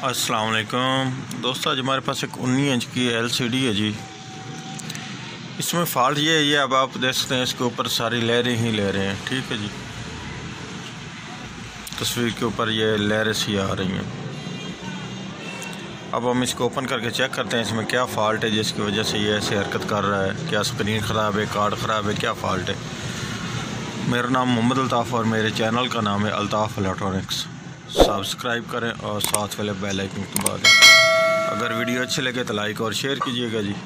अस्सलाम वालेकुम दोस्तों, आज हमारे पास एक 19 इंच की LCD है जी। इसमें फ़ॉल्ट ये है, ये अब आप देख सकते हैं इसके ऊपर सारी लहरें ही लहरें हैं। ठीक है जी, तस्वीर के ऊपर ये लहरें सी आ रही हैं। अब हम इसको ओपन करके चेक करते हैं इसमें क्या फ़ॉल्ट है जिसकी वजह से ये ऐसे हरकत कर रहा है। क्या स्क्रीन ख़राब है, कार्ड ख़राब है, क्या फ़ॉल्ट है। मेरा नाम मोहम्मद अल्ताफ़ और मेरे चैनल का नाम है अल्ताफ़ इलेक्ट्रॉनिक्स। सब्सक्राइब करें और साथ वाले बेल आइकन दबा दें। अगर वीडियो अच्छी लगे तो लाइक और शेयर कीजिएगा जी।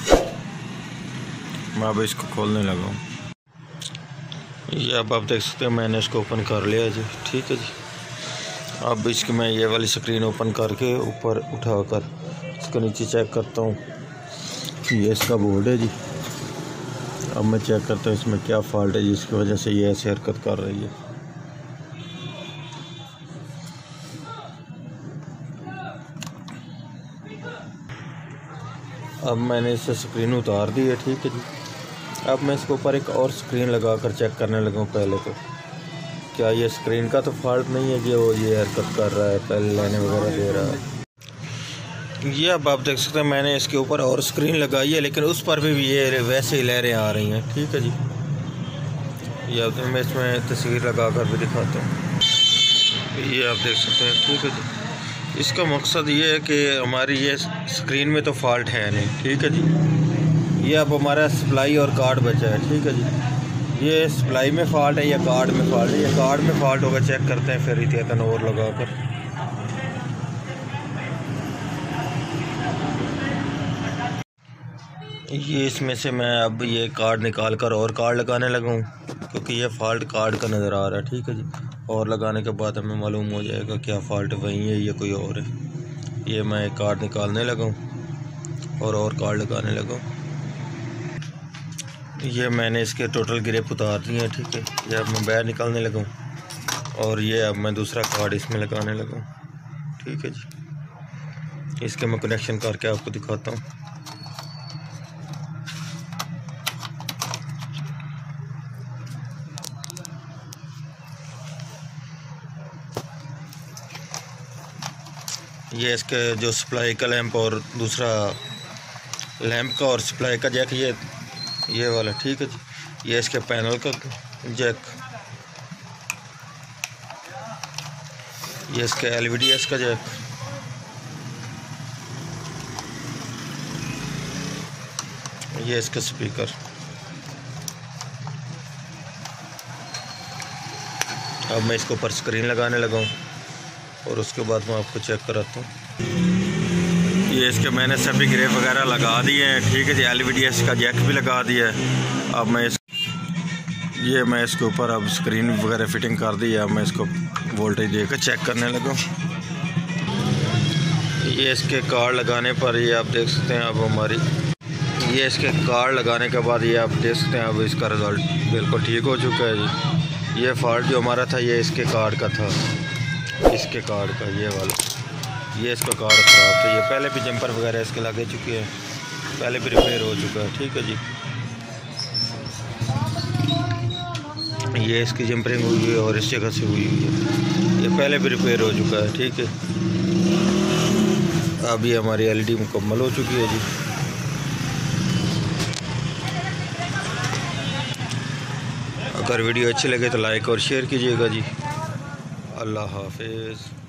मैं अब इसको खोलने लगा हूँ। ये अब आप देख सकते हैं मैंने इसको ओपन कर लिया जी। ठीक है जी, अब इसकी मैं ये वाली स्क्रीन ओपन करके ऊपर उठाकर इसके नीचे चेक करता हूँ कि ये इसका बोर्ड है जी। अब मैं चेक करता हूँ इसमें क्या फ़ॉल्ट है जिसकी वजह से ये ऐसे हरकत कर रही है। अब मैंने इससे स्क्रीन उतार दी है। ठीक है जी, अब मैं इसके ऊपर एक और स्क्रीन लगा कर चेक करने लगा हूँ। पहले तो क्या ये स्क्रीन का तो फॉल्ट नहीं है कि वो ये हरकत कर रहा है, पहले लाइनें वगैरह दे रहा है। ये अब आप देख सकते हैं मैंने इसके ऊपर और स्क्रीन लगाई है, लेकिन उस पर भी ये वैसे ही लहरें आ रही हैं। ठीक है जी, ये अब मैं इसमें तस्वीर लगा कर भी दिखाता हूँ। ये आप देख सकते हैं। ठीक है जी, इसका मकसद ये है कि हमारी ये स्क्रीन में तो फॉल्ट है नहीं। ठीक है जी, ये अब हमारा सप्लाई और कार्ड बचा है। ठीक है जी, ये सप्लाई में फ़ॉल्ट है या कार्ड में फ़ॉल्ट है। या कार्ड में फ़ॉल्ट होगा, चेक करते हैं फिर एहतियातन और लगा कर। ये इसमें से मैं अब ये कार्ड निकाल कर और कार्ड लगाने लगा हूँ, क्योंकि ये फ़ॉल्ट कार्ड का नज़र आ रहा है। ठीक है जी, और लगाने के बाद हमें मालूम हो जाएगा क्या फ़ॉल्ट वही है या कोई और है। ये मैं कार्ड निकालने लगा हूँ और कार्ड लगाने लगा हूँ। ये मैंने इसके टोटल ग्रिप उतार दी है। ठीक है, ये अब मैं बाहर निकालने लगा हूँ और ये अब मैं दूसरा कार्ड इसमें लगाने लगा हूँ। ठीक है जी, इसके मैं कनेक्शन करके आपको दिखाता हूँ। ये इसके जो सप्लाई का लैंप और दूसरा लैंप का और सप्लाई का जैक, ये वाला। ठीक है जी, ये इसके पैनल का जैक, ये इसके LVDS का जैक, ये इसका स्पीकर। अब मैं इसके ऊपर स्क्रीन लगाने लगा हूँ और उसके बाद मैं आपको चेक कराता हूँ। ये इसके मैंने सभी ग्रेप वगैरह लगा दिए हैं। ठीक है जी, LVDS का जैक भी लगा दिया है। अब मैं इसके ऊपर अब स्क्रीन वगैरह फिटिंग कर दी है। अब मैं इसको वोल्टेज देकर चेक करने लगा। ये इसके कार्ड लगाने पर ये आप देख सकते हैं अब हमारी, ये इसके कार्ड लगाने के बाद ये आप देख सकते हैं अब इसका रिज़ल्ट बिल्कुल ठीक हो चुका है जी। ये फॉल्ट जो हमारा था ये इसके कार्ड का था, इसके कार्ड का ये वाला, ये इसका कार्ड ख़राब था। ये पहले भी जंपर वगैरह इसके लगे चुके हैं, पहले भी रिपेयर हो चुका है। ठीक है जी, ये इसकी जंपरिंग हुई है और इस जगह से हुई है, ये पहले भी रिपेयर हो चुका है। ठीक है, अब ये हमारी LED मुकम्मल हो चुकी है जी। अगर वीडियो अच्छी लगे तो लाइक और शेयर कीजिएगा जी। अल्लाह हाफिज़।